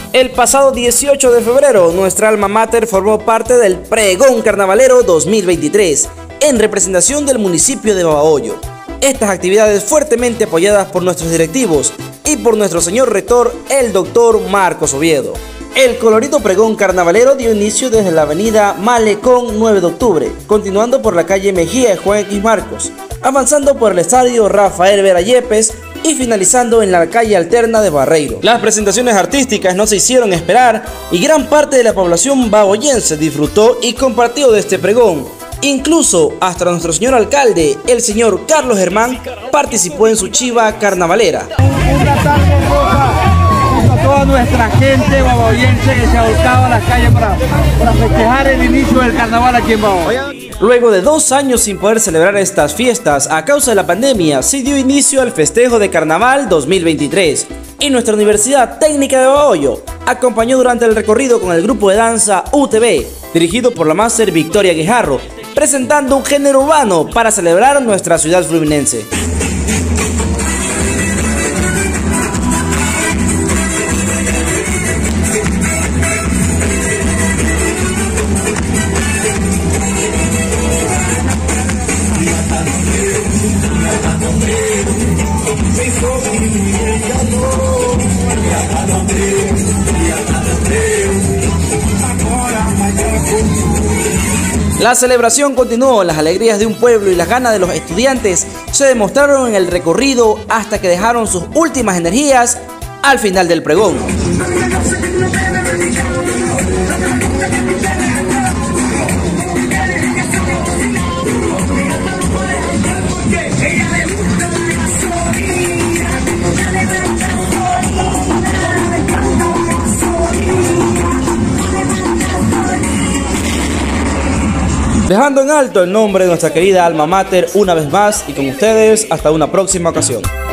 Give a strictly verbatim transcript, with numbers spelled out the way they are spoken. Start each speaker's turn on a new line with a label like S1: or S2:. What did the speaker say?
S1: El pasado dieciocho de febrero, nuestra alma mater formó parte del Pregón Carnavalero dos mil veintitrés, en representación del municipio de Babahoyo. Estas actividades fuertemente apoyadas por nuestros directivos y por nuestro señor rector, el doctor Marcos Oviedo. El colorido pregón carnavalero dio inicio desde la avenida Malecón nueve de octubre, continuando por la calle Mejía de Juan X Marcos, avanzando por el estadio Rafael Vera Yepes y finalizando en la calle alterna de Barreiro. Las presentaciones artísticas no se hicieron esperar y gran parte de la población baboyense disfrutó y compartió de este pregón. Incluso hasta nuestro señor alcalde, el señor Carlos Germán, participó en su chiva carnavalera.
S2: A toda nuestra gente baboyense que se ha volcado a las calles para, para festejar el inicio del carnaval aquí en Babahoyo.
S1: Luego de dos años sin poder celebrar estas fiestas a causa de la pandemia, se dio inicio al festejo de Carnaval dos mil veintitrés y nuestra Universidad Técnica de Babahoyo acompañó durante el recorrido con el grupo de danza U T V, dirigido por la máster Victoria Guijarro, presentando un género urbano para celebrar nuestra ciudad fluminense. La celebración continuó, las alegrías de un pueblo y las ganas de los estudiantes se demostraron en el recorrido hasta que dejaron sus últimas energías al final del pregón. Dejando en alto el nombre de nuestra querida alma mater una vez más y con ustedes hasta una próxima ocasión.